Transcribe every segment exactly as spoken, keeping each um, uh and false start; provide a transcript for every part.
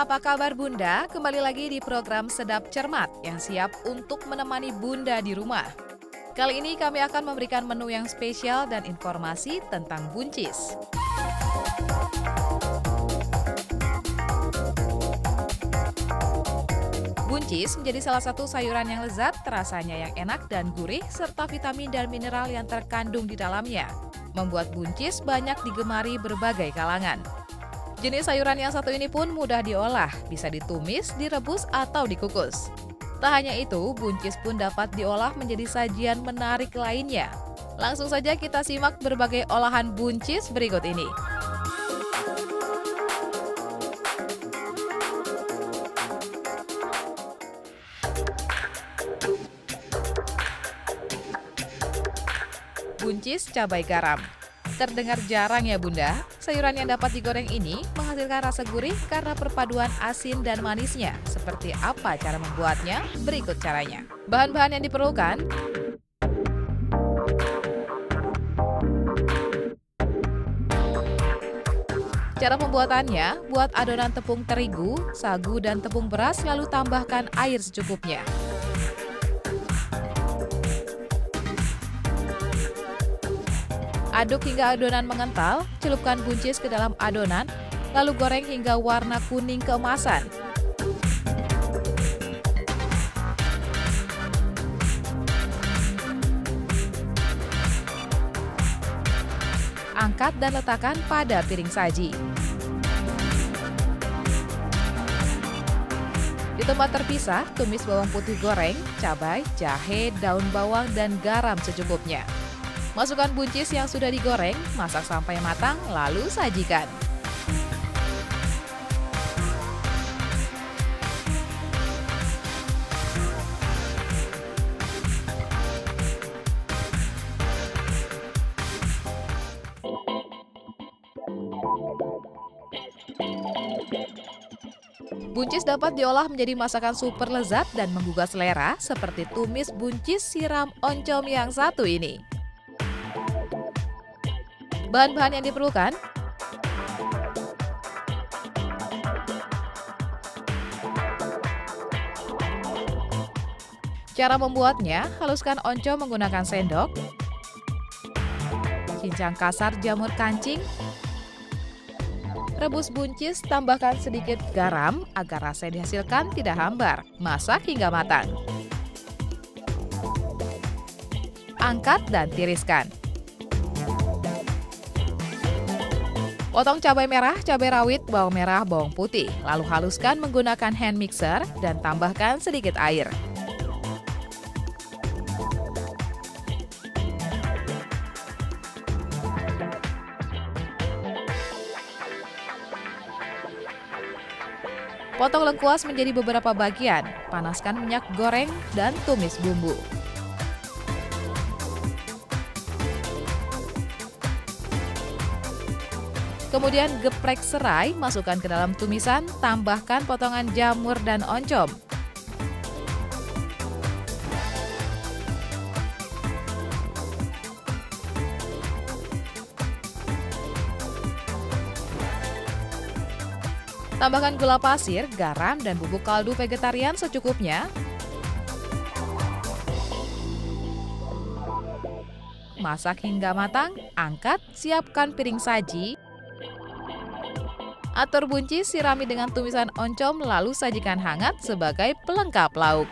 apa kabar Bunda? Kembali lagi di program Sedap Cermat yang siap untuk menemani Bunda di rumah. Kali ini kami akan memberikan menu yang spesial dan informasi tentang buncis. Buncis menjadi salah satu sayuran yang lezat, rasanya yang enak dan gurih, serta vitamin dan mineral yang terkandung di dalamnya. Membuat buncis banyak digemari berbagai kalangan. Jenis sayuran yang satu ini pun mudah diolah, bisa ditumis, direbus, atau dikukus. Tak hanya itu, buncis pun dapat diolah menjadi sajian menarik lainnya. Langsung saja kita simak berbagai olahan buncis berikut ini. Buncis cabai garam. Terdengar jarang ya Bunda, sayuran yang dapat digoreng ini menghasilkan rasa gurih karena perpaduan asin dan manisnya. Seperti apa cara membuatnya? Berikut caranya. Bahan-bahan yang diperlukan: cara pembuatannya, buat adonan tepung terigu, sagu, dan tepung beras lalu tambahkan air secukupnya. Aduk hingga adonan mengental, celupkan buncis ke dalam adonan, lalu goreng hingga warna kuning keemasan. Angkat dan letakkan pada piring saji. Di tempat terpisah, tumis bawang putih goreng, cabai, jahe, daun bawang, dan garam secukupnya. Masukkan buncis yang sudah digoreng, masak sampai matang, lalu sajikan. Buncis dapat diolah menjadi masakan super lezat dan menggugah selera, seperti tumis buncis siram oncom yang satu ini. Bahan-bahan yang diperlukan: cara membuatnya, haluskan oncom menggunakan sendok, cincang kasar jamur kancing, rebus buncis, tambahkan sedikit garam agar rasa yang dihasilkan tidak hambar, masak hingga matang. Angkat dan tiriskan. Potong cabai merah, cabai rawit, bawang merah, bawang putih, lalu haluskan menggunakan hand mixer dan tambahkan sedikit air. Potong lengkuas menjadi beberapa bagian, panaskan minyak goreng dan tumis bumbu. Kemudian geprek serai, masukkan ke dalam tumisan, tambahkan potongan jamur dan oncom. Tambahkan gula pasir, garam, dan bubuk kaldu vegetarian secukupnya. Masak hingga matang, angkat, siapkan piring saji. Atur buncis, sirami dengan tumisan oncom, lalu sajikan hangat sebagai pelengkap lauk.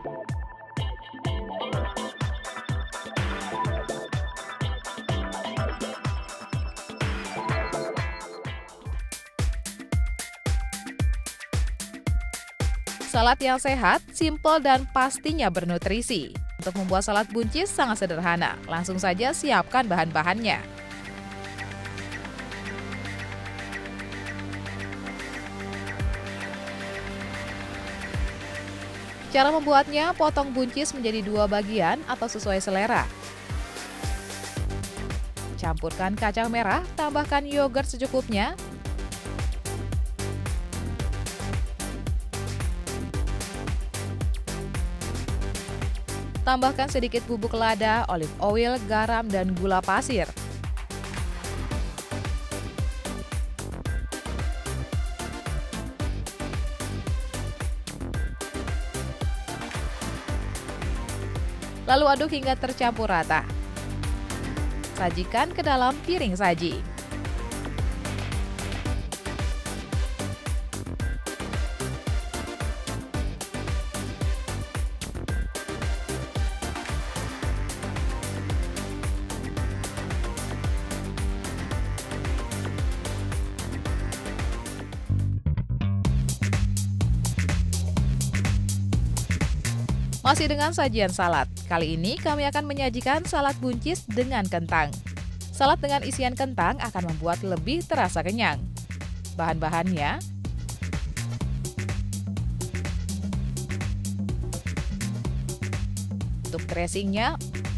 Salad yang sehat, simpel, dan pastinya bernutrisi. Untuk membuat salad buncis sangat sederhana. Langsung saja siapkan bahan-bahannya. Cara membuatnya, potong buncis menjadi dua bagian atau sesuai selera. Campurkan kacang merah, tambahkan yogurt secukupnya. Tambahkan sedikit bubuk lada, olive oil, garam, dan gula pasir. Lalu aduk hingga tercampur rata. Sajikan ke dalam piring saji. Masih dengan sajian salad, kali ini kami akan menyajikan salad buncis dengan kentang. Salad dengan isian kentang akan membuat lebih terasa kenyang. Bahan-bahannya: untuk dressingnya,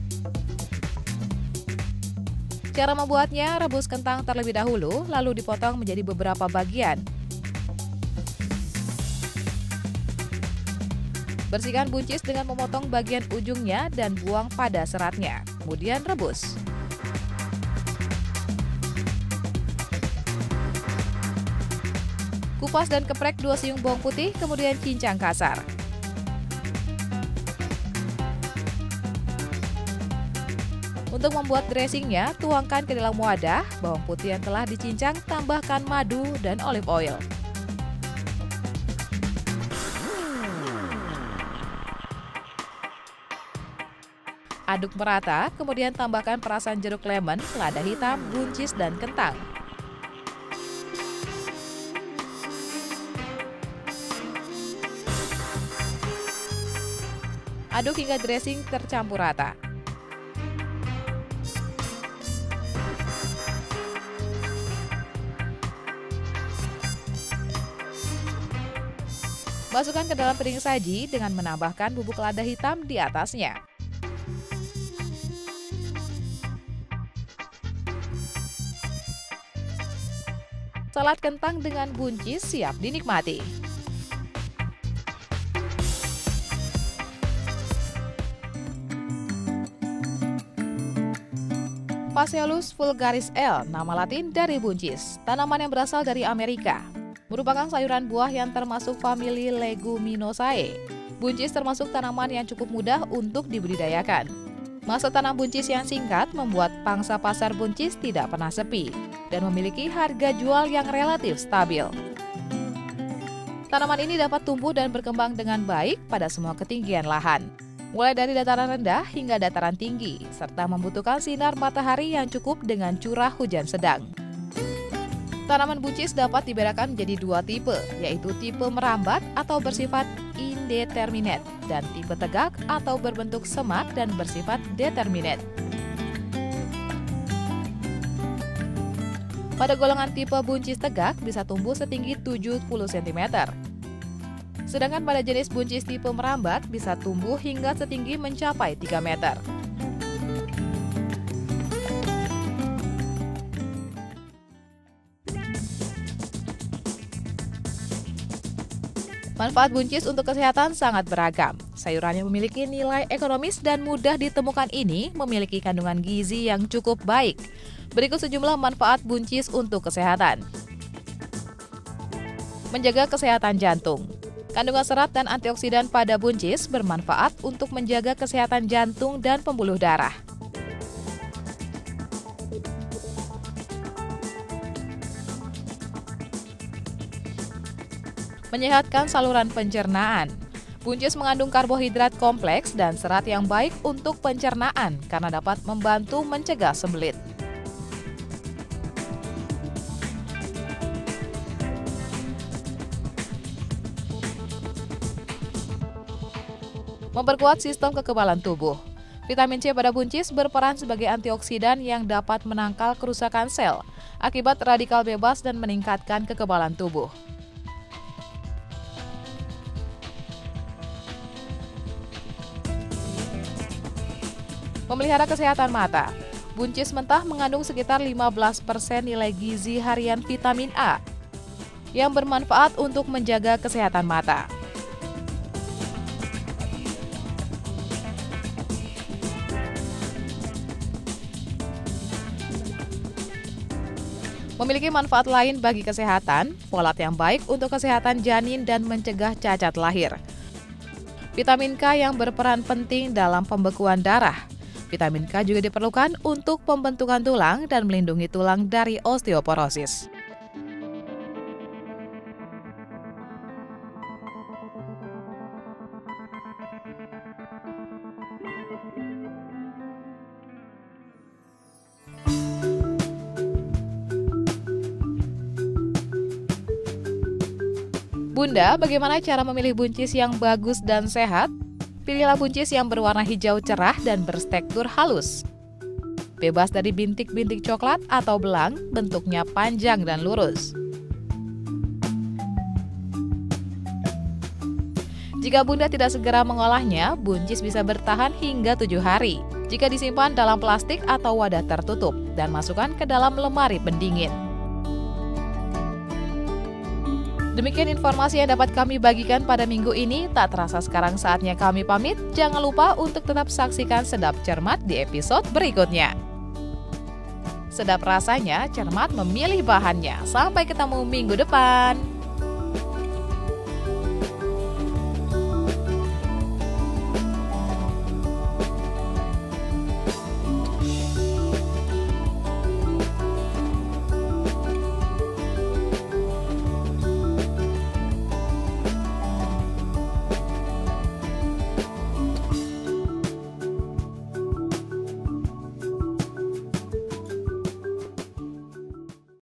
cara membuatnya, rebus kentang terlebih dahulu, lalu dipotong menjadi beberapa bagian. Bersihkan buncis dengan memotong bagian ujungnya dan buang pada seratnya. Kemudian rebus. Kupas dan geprek dua siung bawang putih, kemudian cincang kasar. Untuk membuat dressingnya, tuangkan ke dalam wadah bawang putih yang telah dicincang, tambahkan madu dan olive oil. Aduk merata, kemudian tambahkan perasan jeruk lemon, lada hitam, buncis, dan kentang. Aduk hingga dressing tercampur rata. Masukkan ke dalam piring saji dengan menambahkan bubuk lada hitam di atasnya. Salad kentang dengan buncis siap dinikmati. Phaseolus vulgaris L, nama latin dari buncis, tanaman yang berasal dari Amerika. Merupakan sayuran buah yang termasuk famili Leguminosae. Buncis termasuk tanaman yang cukup mudah untuk dibudidayakan. Masa tanam buncis yang singkat membuat pangsa pasar buncis tidak pernah sepi dan memiliki harga jual yang relatif stabil. Tanaman ini dapat tumbuh dan berkembang dengan baik pada semua ketinggian lahan, mulai dari dataran rendah hingga dataran tinggi, serta membutuhkan sinar matahari yang cukup dengan curah hujan sedang. Tanaman buncis dapat dibedakan menjadi dua tipe, yaitu tipe merambat atau bersifat indeterminate dan tipe tegak atau berbentuk semak dan bersifat determinate. Pada golongan tipe buncis tegak bisa tumbuh setinggi tujuh puluh sentimeter. Sedangkan pada jenis buncis tipe merambat bisa tumbuh hingga setinggi mencapai tiga meter. Manfaat buncis untuk kesehatan sangat beragam. Sayuran yang memiliki nilai ekonomis dan mudah ditemukan ini memiliki kandungan gizi yang cukup baik. Berikut sejumlah manfaat buncis untuk kesehatan. Menjaga kesehatan jantung. Kandungan serat dan antioksidan pada buncis bermanfaat untuk menjaga kesehatan jantung dan pembuluh darah. Menyehatkan saluran pencernaan. Buncis mengandung karbohidrat kompleks dan serat yang baik untuk pencernaan karena dapat membantu mencegah sembelit. Memperkuat sistem kekebalan tubuh. Vitamin C pada buncis berperan sebagai antioksidan yang dapat menangkal kerusakan sel akibat radikal bebas dan meningkatkan kekebalan tubuh. Memelihara kesehatan mata. Buncis mentah mengandung sekitar lima belas persen nilai gizi harian vitamin A yang bermanfaat untuk menjaga kesehatan mata. Memiliki manfaat lain bagi kesehatan, folat yang baik untuk kesehatan janin dan mencegah cacat lahir. Vitamin K yang berperan penting dalam pembekuan darah. Vitamin K juga diperlukan untuk pembentukan tulang dan melindungi tulang dari osteoporosis. Bunda, bagaimana cara memilih buncis yang bagus dan sehat? Pilihlah buncis yang berwarna hijau cerah dan bertekstur halus. Bebas dari bintik-bintik coklat atau belang, bentuknya panjang dan lurus. Jika Bunda tidak segera mengolahnya, buncis bisa bertahan hingga tujuh hari. Jika disimpan dalam plastik atau wadah tertutup dan masukkan ke dalam lemari pendingin. Demikian informasi yang dapat kami bagikan pada minggu ini. Tak terasa sekarang saatnya kami pamit. Jangan lupa untuk tetap saksikan Sedap Cermat di episode berikutnya. Sedap rasanya, cermat memilih bahannya. Sampai ketemu minggu depan.